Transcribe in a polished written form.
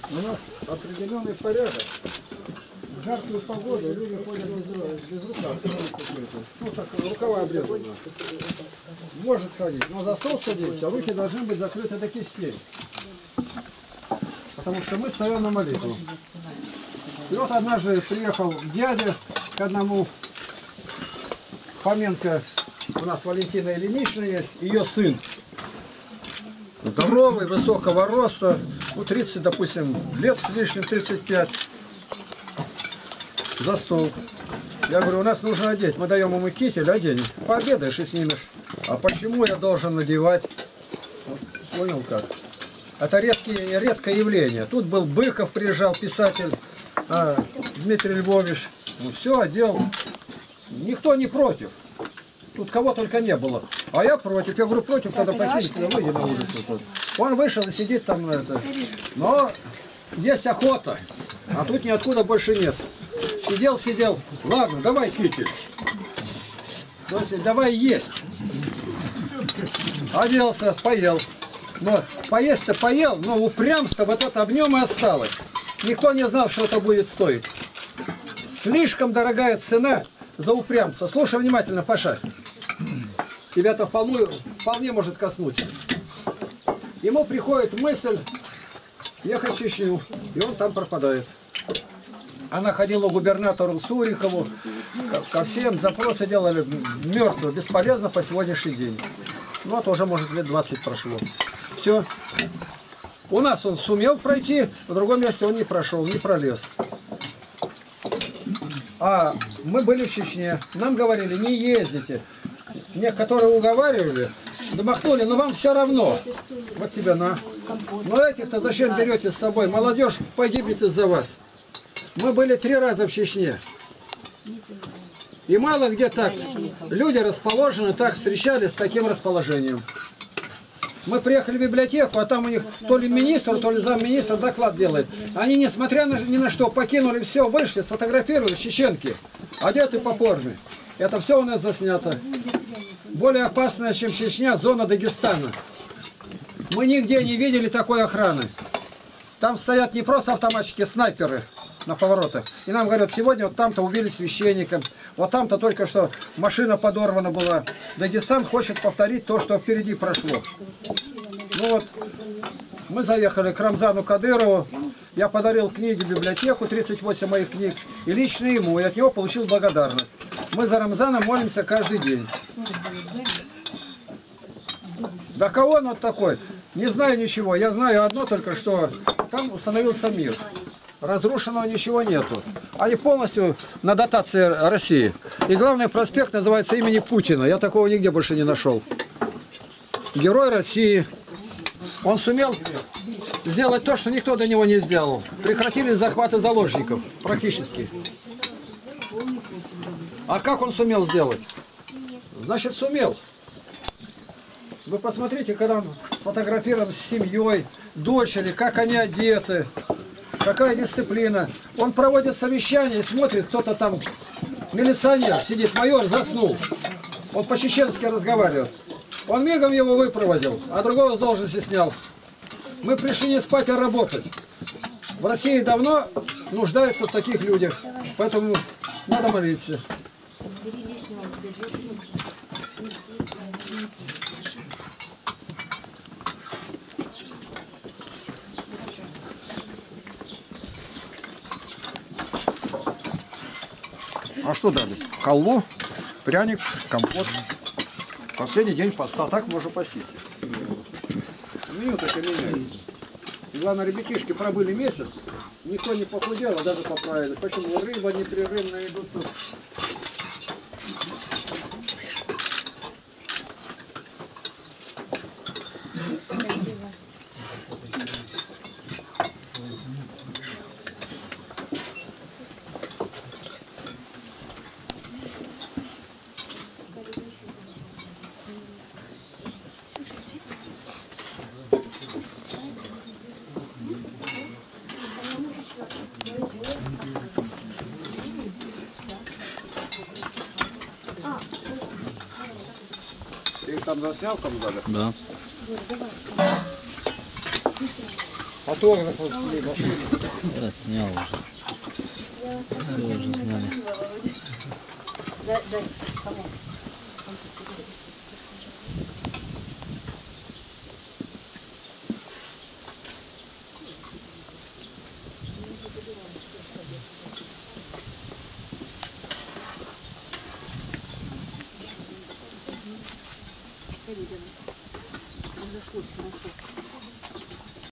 У нас определенный порядок. В жаркую погоду люди ходят без рукав. Ну так, рукава обрезаны. Может ходить, но за стол садиться, руки должны быть закрыты до кистей. Потому что мы встаем на молитву. И вот однажды приехал дядя к одному, Фоменко, у нас Валентина Ильинична есть, ее сын. Здоровый, высокого роста, ну 30, допустим, лет с лишним, 35. За стол. Я говорю, у нас нужно одеть. Мы даем ему китель, одень. Пообедаешь и снимешь. А почему я должен надевать? Понял как? Это редкое явление. Тут был Быков, приезжал писатель, Дмитрий Львович. Ну, все одел. Никто не против. Тут кого только не было. А я против. Я говорю, против, тогда пойти, выйди на улицу. Тут. Он вышел и сидит там на это. Но есть охота. А тут ниоткуда больше нет. Сидел. Ладно, давай китель. Давай есть. Оделся, поел. Но поесть-то поел, но упрямство вот это в нем и осталось. Никто не знал, что это будет стоить. Слишком дорогая цена за упрямство. Слушай внимательно, Паша. Тебя-то вполне может коснуться. Ему приходит мысль ехать в Чечню, и он там пропадает. Она ходила к губернатору Сурикову, ко всем запросы делали, мертвые, бесполезно по сегодняшний день. Ну, это уже, может, лет 20 прошло. Все. У нас он сумел пройти, в другом месте он не прошел, не пролез. А мы были в Чечне, нам говорили, не ездите. Некоторые уговаривали, домахнули, но вам все равно. Вот тебе на. Но этих-то зачем берете с собой? Молодежь погибнет из-за вас. Мы были 3 раза в Чечне. И мало где так. Люди расположены, так встречались с таким расположением. Мы приехали в библиотеку, а там у них то ли министр, то ли замминистра доклад делает. Они, несмотря ни на что, покинули все, вышли, сфотографировали чеченки, одеты по форме. Это все у нас заснято. Более опасная, чем Чечня, зона Дагестана. Мы нигде не видели такой охраны. Там стоят не просто автоматчики, снайперы на поворотах. И нам говорят, сегодня вот там-то убили священника, вот там-то только что машина подорвана была. Дагестан хочет повторить то, что впереди прошло. Ну вот, мы заехали к Рамзану Кадырову, я подарил книги в библиотеку, 38 моих книг, и лично ему, и от него получил благодарность. Мы за Рамзана молимся каждый день. Да кого он вот такой? Не знаю ничего, я знаю одно только, что там установился мир. Разрушенного ничего нету. Они полностью на дотации России. И главный проспект называется имени Путина. Я такого нигде больше не нашел. Герой России. Он сумел сделать то, что никто до него не сделал. Прекратились захваты заложников. Практически. А как он сумел сделать? Значит, сумел. Вы посмотрите, когда он сфотографирован с семьей, дочери, как они одеты. Какая дисциплина. Он проводит совещание и смотрит, кто-то там, милиционер сидит, майор, заснул. Он по-чеченски разговаривает. Он мигом его выпроводил, а другого с должности снял. Мы пришли не спать, а работать. В России давно нуждаются в таких людях, поэтому надо молиться. А что дали? Халву, пряник, компот. Последний день поста. Так можно поститься. Меню так и меняется. И главное, ребятишки пробыли месяц. Никто не похудел, а даже поправили. Почему? Рыба непрерывно идут тут. Ты их там заснял, там даже? Да. Фотограф. Я снял уже. Все уже знали. Дай, кому? Разошлось хорошо.